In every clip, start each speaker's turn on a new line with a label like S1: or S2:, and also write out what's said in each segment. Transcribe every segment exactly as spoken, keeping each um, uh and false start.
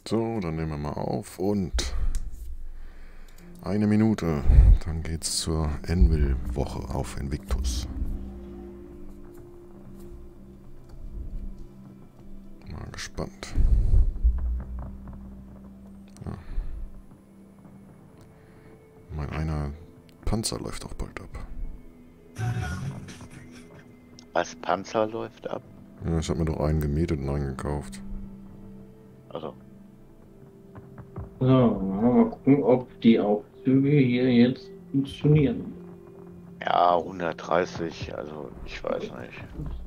S1: So, dann nehmen wir mal auf und eine Minute. Dann geht's zur Anvil-Woche auf Invictus. Mal gespannt. Ja. Mein einer Panzer läuft auch bald ab.
S2: Was, Panzer läuft ab?
S1: Ja, ich habe mir doch einen gemietet und einen gekauft.
S2: Also,
S3: So, mal gucken, ob die Aufzüge hier jetzt funktionieren.
S2: ja, hundertdreißig, also ich weiß nicht.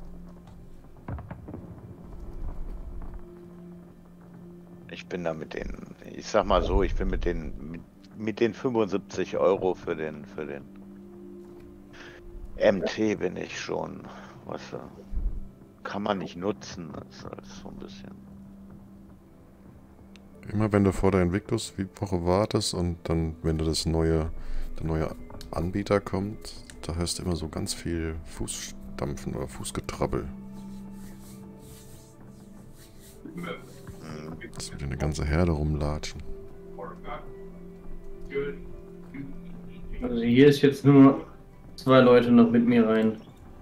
S2: Ich bin da mit den, ich sag mal so, ich bin mit den, mit, mit den fünfundsiebzig Euro für den, für den M T bin ich schon, was kann man nicht nutzen, das ist alles so ein bisschen.
S1: Immer wenn du vor der Invictus-Woche wartest und dann, wenn du das neue, der neue Anbieter kommt, da hörst du immer so ganz viel Fußstampfen oder Fußgetrabbel. Dass wieder eine ganze Herde rumlatschen.
S3: Also hier ist jetzt nur zwei Leute noch mit mir rein.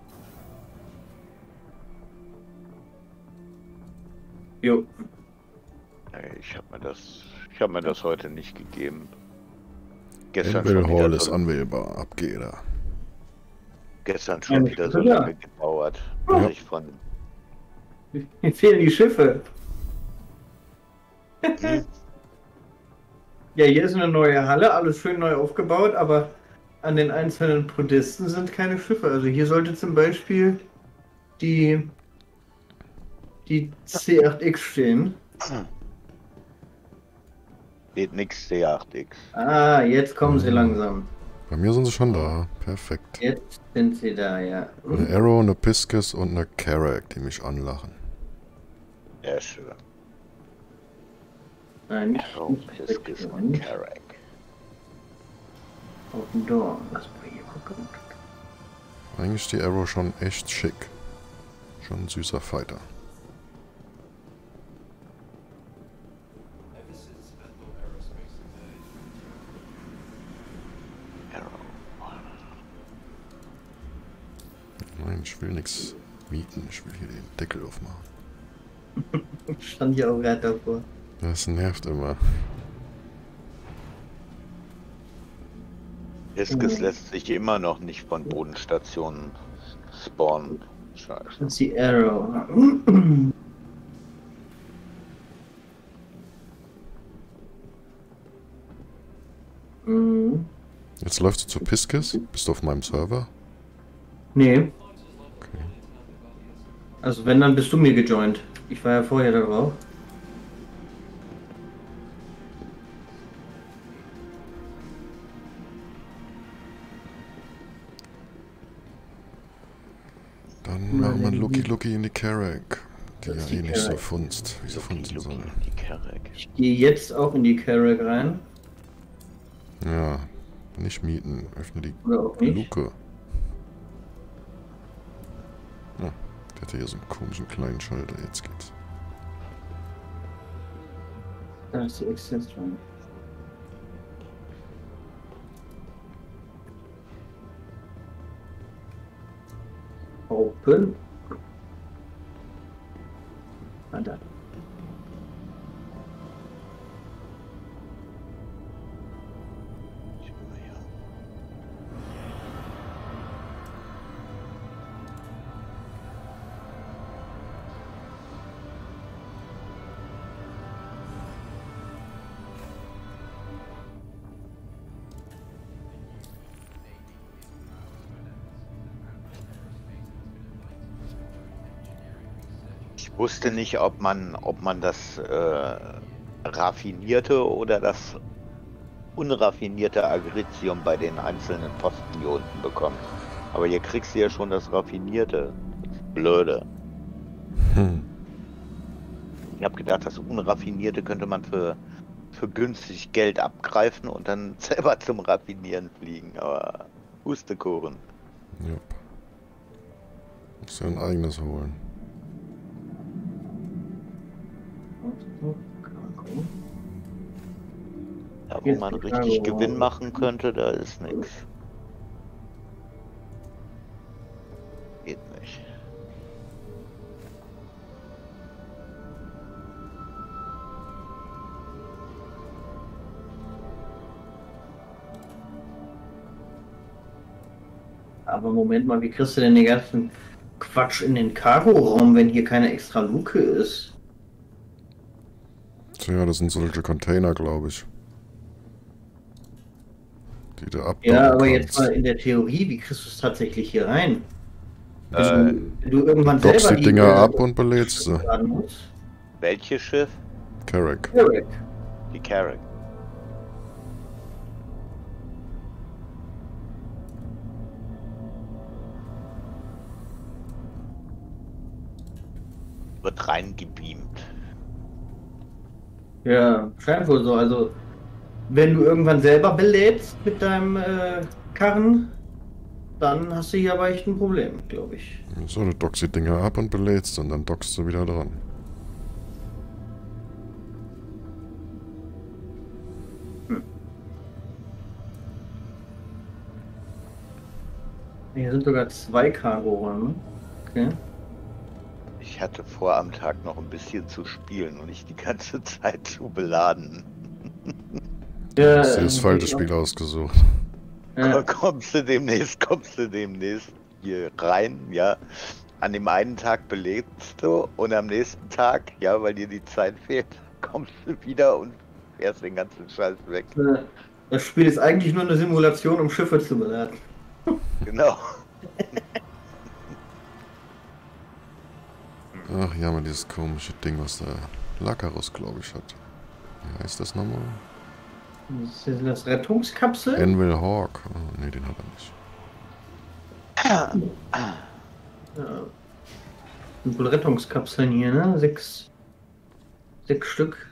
S3: Jo.
S2: Ich habe mir das, ich habe mir das heute nicht gegeben. Gestern
S1: Anvil
S2: schon
S1: Hall
S2: wieder
S1: ist
S2: so,
S1: anwählbar, ab geht er.
S2: gestern schon
S3: Ja,
S2: wieder so
S3: ja.
S2: lange gedauert, bis
S1: Ja.
S2: ich von
S3: Mir fehlen die Schiffe.
S2: Hm?
S3: Ja, hier ist eine neue Halle, alles schön neu aufgebaut, aber an den einzelnen Podesten sind keine Schiffe. Also hier sollte zum Beispiel die, die C acht X stehen.
S2: Steht nix C acht X.
S3: Ah, jetzt kommen sie langsam.
S1: Bei mir sind sie schon da. Perfekt.
S3: Jetzt sind sie da, ja.
S1: Eine Arrow, eine Pisces und eine Carrack, die mich anlachen.
S2: Ja, schön.
S3: Nein, nicht,
S2: Oh,
S3: nicht
S2: Pisces
S3: direkt
S2: und
S3: rein.
S2: Carrack.
S3: Open Door. Lass mal hier gucken.
S1: Eigentlich ist die Arrow schon echt schick. Schon ein süßer Fighter. Nein, ich will nichts mieten. Ich will hier den Deckel aufmachen.
S3: Ich stand hier auch gerade davor.
S1: Das nervt immer.
S2: Pisces
S3: Oh.
S2: lässt sich immer noch nicht von Bodenstationen spawnen. Scheiße.
S3: Das ist die Arrow. Mhm.
S1: Jetzt läufst du zur Pisces. Bist du auf meinem Server?
S3: Nee.
S1: Okay.
S3: Also wenn, dann bist du mir gejoint. Ich war ja vorher da drauf.
S1: Dann machen wir Lucky Lucky in die Carrack. Die
S3: Das
S1: ja
S3: ist die
S1: eh nicht so
S3: Carrack.
S1: funzt, wie sie funzen soll.
S2: Die Carrack.
S3: Ich gehe jetzt auch in die Carrack rein.
S1: Ja, nicht mieten. Öffne die
S3: Oder auch nicht.
S1: Luke. Ja, der hatte hier so einen komischen kleinen Schalter. Jetzt geht's.
S3: Da ist die Access dran. Open. Ah, da.
S2: Ich wusste nicht, ob man, ob man das äh, raffinierte oder das unraffinierte Agritium bei den einzelnen Posten hier unten bekommt. Aber hier kriegst du ja schon das raffinierte. Das Blöde.
S1: Hm.
S2: Ich habe gedacht, das Unraffinierte könnte man für, für günstig Geld abgreifen und dann selber zum Raffinieren fliegen. Aber Pustekuchen.
S1: Jupp. Musst dir ein eigenes holen.
S2: Da, wo man richtig Gewinn machen könnte, da ist nichts. Geht nicht.
S3: Aber Moment mal, wie kriegst du denn den ganzen Quatsch in den Cargo-Raum, wenn hier keine extra Luke ist?
S1: Tja, das sind solche Container, glaube ich. Die du abdocken
S3: Ja, aber
S1: kannst.
S3: jetzt mal in der Theorie, wie kriegst du es tatsächlich hier rein?
S2: Äh,
S3: Wenn du irgendwann
S1: Du dockst
S3: selber
S1: die Dinger
S3: äh,
S1: ab und belädst sie.
S3: laden musst.
S2: welches Schiff?
S1: Carrack.
S3: Carrack.
S2: Die Carrack. Wird reingebeamt.
S3: Ja, scheint wohl so. Also, wenn du irgendwann selber belädst mit deinem äh, Karren, dann hast du hier aber echt ein Problem, glaube ich.
S1: So, du dockst die Dinger ab und belädst und dann dockst du wieder dran.
S3: Hier sind sogar zwei Cargo-Räume. Okay.
S2: Ich hatte vor, am Tag noch ein bisschen zu spielen und nicht die ganze Zeit zu beladen.
S3: Ja,
S1: Hast du das
S3: äh,
S1: falsche
S3: ich-
S1: Spiel ausgesucht.
S3: Ja.
S2: Kommst du demnächst, kommst du demnächst hier rein, ja. An dem einen Tag belegst du und am nächsten Tag, ja, weil dir die Zeit fehlt, kommst du wieder und fährst den ganzen Scheiß weg.
S3: Äh, Das Spiel ist eigentlich nur eine Simulation, um Schiffe zu beladen.
S2: Genau.
S1: Ach ja, mal dieses komische Ding, was der Lakarus, glaube ich, hat. Wie heißt das nochmal?
S3: Das ist das Rettungskapsel.
S1: Anvil Hawk. Oh, ne, den hat er nicht.
S3: Ja. Sind wohl Rettungskapseln hier, ne? Sechs. Sechs Stück.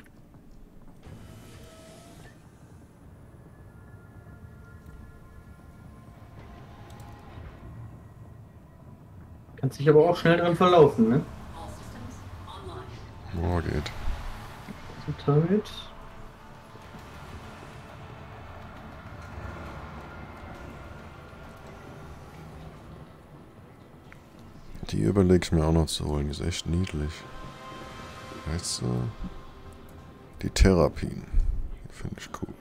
S3: Kannst dich aber auch schnell dran verlaufen, ne?
S1: Oh, geht.
S3: Turret.
S1: Die überlege ich mir auch noch zu holen. Die ist echt niedlich. Weißt du? Die Therapien. Die finde ich cool.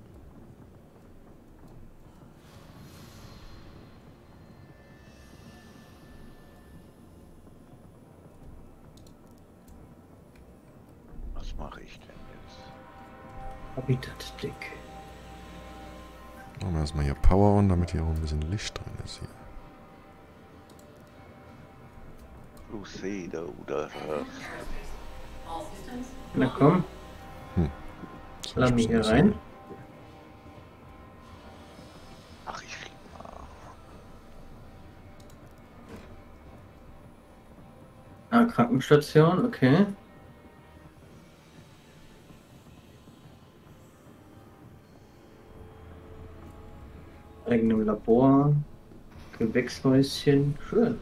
S2: Was mache ich denn jetzt?
S3: Habitat-Deck.
S1: Machen wir erstmal hier Power on, damit hier auch ein bisschen Licht drin ist hier.
S2: Crusader oder was?
S3: Na komm,
S1: So,
S3: lass
S1: ich
S3: mich
S1: muss
S3: hier
S1: noch
S3: rein.
S1: sagen.
S2: Ach, ich flieg mal.
S3: Ah, Krankenstation, okay. Eigenem Labor. Gewächshäuschen. Schön.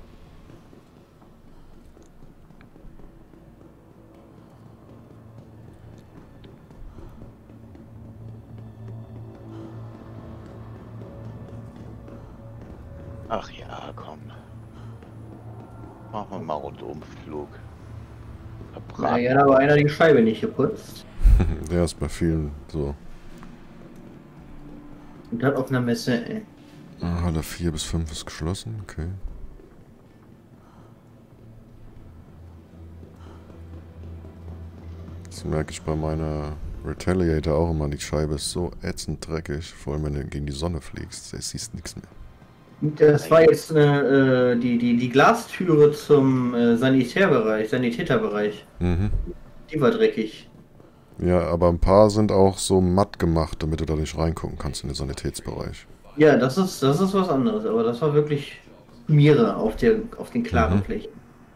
S2: Ach ja, komm. Machen wir mal Rundumflug. Verbraten.
S3: Naja, da war einer die Scheibe nicht geputzt.
S1: Der ist bei vielen so.
S3: Und hat auf einer Messe, ey.
S1: Ah, Halle vier bis fünf ist geschlossen, okay. Das merke ich bei meiner Retaliator auch immer. Die Scheibe ist so ätzend dreckig, vor allem wenn du gegen die Sonne fliegst. Da siehst nichts mehr.
S3: Das war jetzt äh, die, die, die Glastüre zum äh, Sanitärbereich, Sanitäterbereich.
S1: Mhm.
S3: Die war dreckig.
S1: Ja, aber ein paar sind auch so matt gemacht, damit du da nicht reingucken kannst in den Sanitätsbereich.
S3: Ja, das ist, das ist was anderes, aber das war wirklich Schmiere auf, der, auf den klaren
S1: Mhm.
S3: Flächen.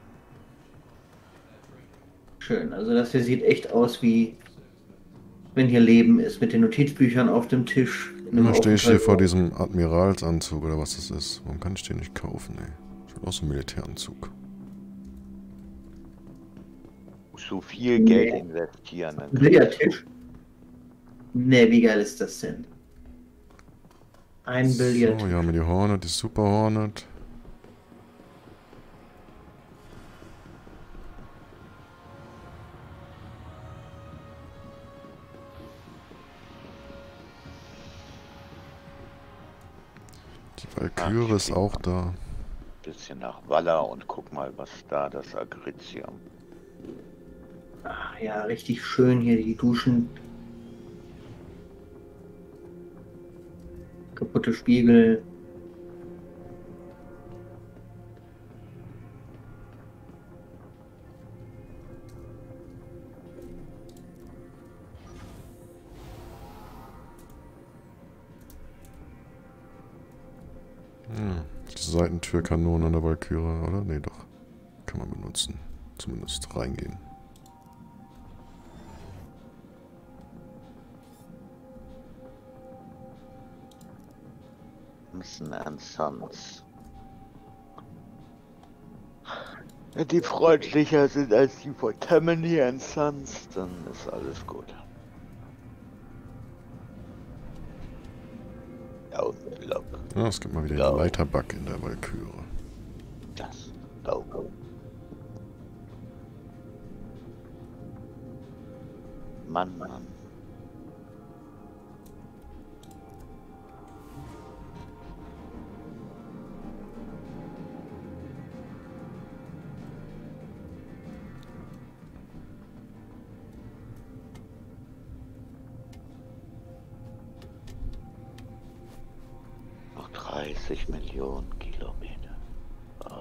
S3: Schön, also das hier sieht echt aus wie, wenn hier Leben ist, mit den Notizbüchern auf dem Tisch. in einem
S1: Immer stehe ich hier vor
S3: Aufenthaltsraum.
S1: diesem Admiralsanzug oder was das ist. Warum kann ich den nicht kaufen, ey? Ich will auch so einen Militäranzug.
S2: Musst du viel Geld investieren. Dann
S3: Billardtisch? Ne, wie geil ist das denn? Ein Billard.
S1: So, ja, mit die Hornet, die Super Hornet. Die Valkyrie ist auch da.
S2: Bisschen nach Walla und guck mal, was da das Agritium.
S3: Ach ja, richtig schön hier die Duschen. Kaputte Spiegel.
S1: Hm, die Seitentürkanone an der Valkyrie, oder? Nee, doch. Kann man benutzen. Zumindest reingehen.
S2: And Sons. Wenn die freundlicher sind als die von Tammany and Sons, dann ist alles gut. Ja, und Lob.
S1: Ja, es gibt mal wieder
S2: Ja.
S1: einen Leiterbug in der Valkyrie.
S2: Das. Lob. Mann, Mann. Noch dreißig Millionen Kilometer. Ah.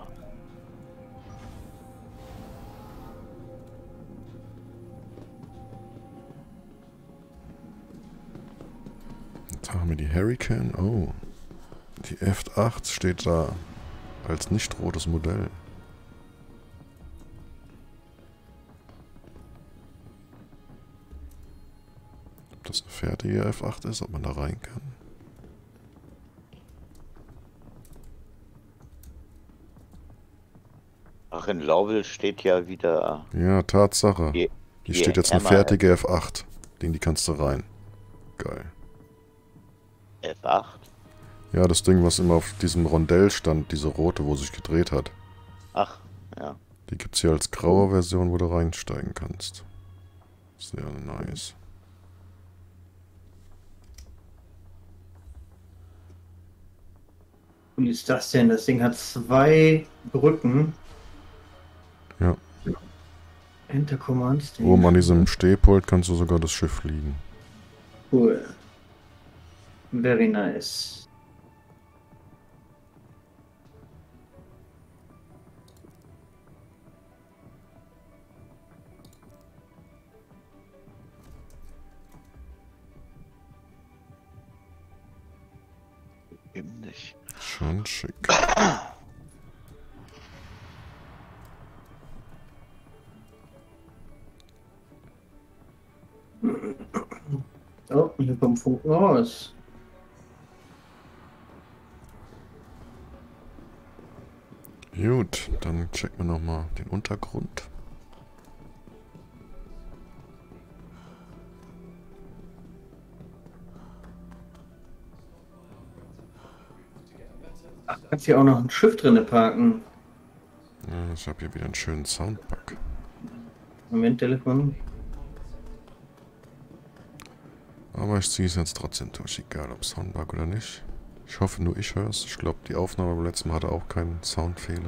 S1: Jetzt haben wir die Hurricane. Oh. Die F acht steht da als nicht rotes Modell. Ob das eine fertige F acht ist, ob man da rein kann.
S2: Ach, in Laubel steht ja wieder
S1: Ja, Tatsache.
S2: die,
S1: Hier
S2: die
S1: steht jetzt eine
S2: M A
S1: fertige F acht. Den, die kannst du rein. Geil.
S2: F acht.
S1: Ja, das Ding, was immer auf diesem Rondell stand, diese rote, wo sich gedreht hat.
S2: Ach, ja.
S1: Die gibt's hier als graue Version, wo du reinsteigen kannst. Sehr nice.
S3: Wie ist das denn? Das Ding hat zwei Brücken.
S1: Ja.
S3: Enter Commands.
S1: Oben an diesem Stehpult kannst du sogar das Schiff fliegen.
S3: Cool. Very nice.
S2: Eben nicht.
S1: Schon schick.
S3: Oh, hier kommt Funken raus.
S1: Gut, dann checken wir nochmal den Untergrund.
S3: Ach, kannst hier auch noch ein Schiff drinne parken.
S1: Ja, ich habe hier wieder einen schönen Soundbug.
S3: Moment, Telefon.
S1: Aber ich ziehe es jetzt trotzdem durch, egal ob Soundbug oder nicht. Ich hoffe nur ich höre es. Ich glaube, die Aufnahme beim letzten Mal hatte auch keinen Soundfehler.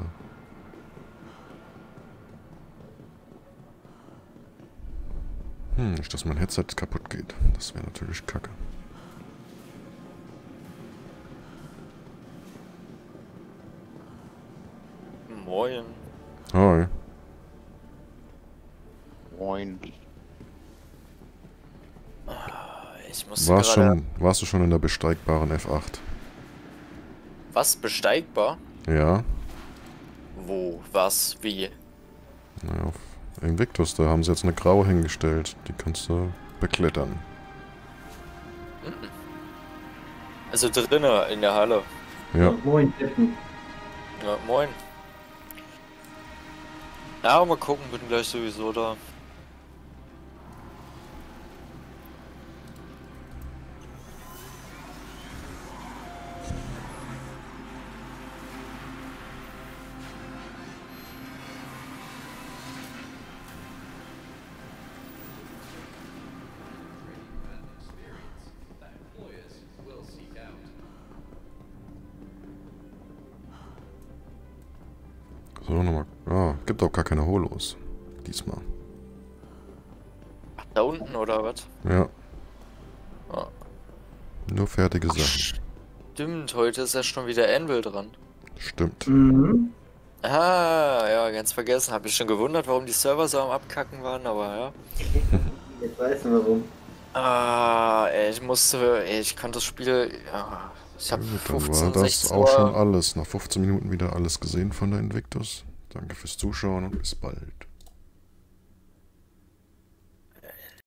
S1: Hm, nicht, dass mein Headset kaputt geht. Das wäre natürlich kacke.
S4: Moin.
S1: Hi.
S2: Moin.
S4: Ich muss
S1: Warst,
S4: gerade...
S1: schon, warst du schon in der besteigbaren F acht?
S4: Was? Besteigbar?
S1: Ja.
S4: Wo? Was? Wie?
S1: Naja, auf Invictus, da haben sie jetzt eine graue hingestellt. Die kannst du beklettern.
S4: Also drinnen in der Halle.
S1: Ja.
S3: Moin, Captain.
S4: Ja, moin. Ja, mal gucken, bin gleich sowieso da.
S1: gibt auch gar keine Holos. Diesmal.
S4: Ach, da unten oder was?
S1: Ja.
S4: Ah.
S1: Nur fertige
S4: Ach,
S1: Sachen.
S4: stimmt, heute ist ja schon wieder Anvil dran.
S1: Stimmt.
S3: Mhm.
S4: Ah, ja, ganz vergessen. Hab mich schon gewundert, warum die Server so am Abkacken waren, aber ja.
S3: Jetzt weißt du warum.
S4: Ah, ey, ich musste, ey, ich konnte das Spiel, ja, ich hab
S1: Gut, dann war
S4: fünfzehn,
S1: das
S4: sechzehn
S1: auch schon
S4: Uhr.
S1: alles. Nach fünfzehn Minuten wieder alles gesehen von der Invictus. Danke fürs Zuschauen und bis bald.